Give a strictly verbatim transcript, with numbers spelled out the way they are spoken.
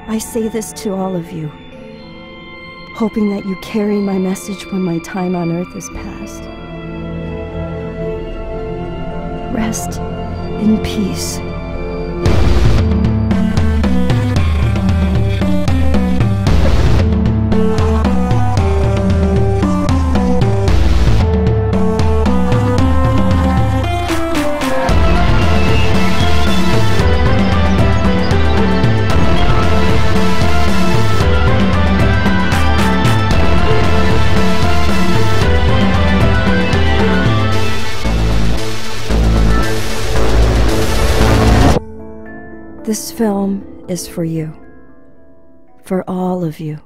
I say this to all of you, hoping that you carry my message when my time on Earth is past. Rest in peace. This film is for you, for all of you.